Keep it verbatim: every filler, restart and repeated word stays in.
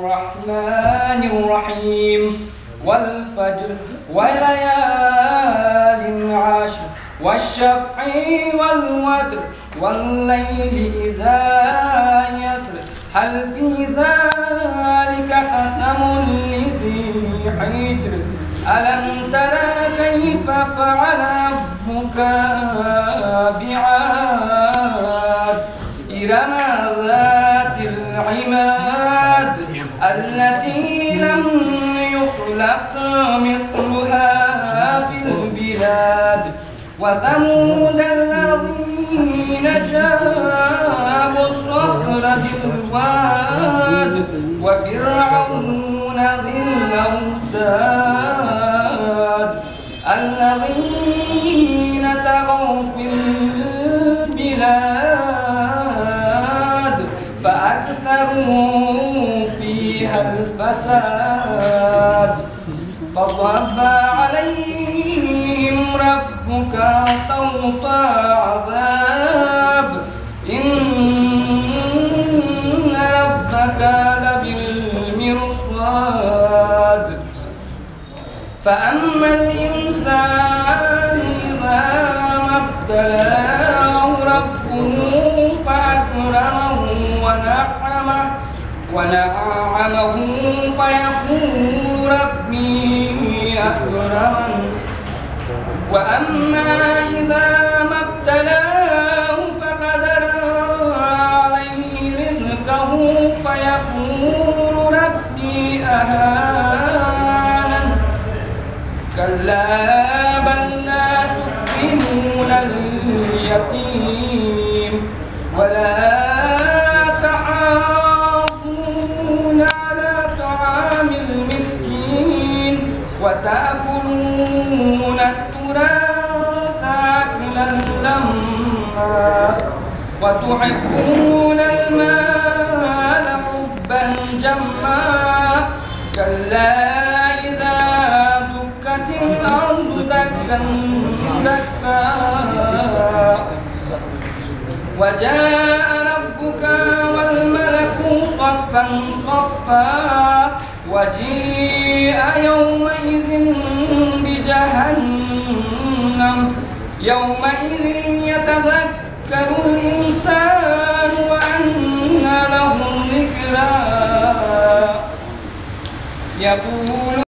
الرحمن الرحيم والفجر وليال عشر والشفع والوتر والليل إذا يسر هل في ذلك قسم لذي حجر ألم تر كيف فعل ربك بعاد إرم ذات العماد التي لم يخلق مثلها في البلاد وثمود الذين جابوا الصخر بالواد وفرعون ذي الأوتاد الذين طغوا في البلاد فأكثروا فيها الفساد فصب عليهم ربك سوط عذاب إن ربك لبالمرصاد فأما الإنسان إذا ما ابتلاه ربه فأكرمه ونعمه ونعمه فيقول ربي أكرمن وأما إذا ما ابتلاه فقدر عليه رزقه فيقول ربي أهانن كلا بل لا تكرمون اليتيم ولا تحاضون على طعام المسكين وتأكلون التراث أكلا لما وتحبون المال حبا جما كلا إذا دكت الأرض دكا دكا وجاء ربك والملك صفا صفا وجيء يومئذ بجهنم يومئذ يتذكر الإنسان وأنى له الذكرى يقول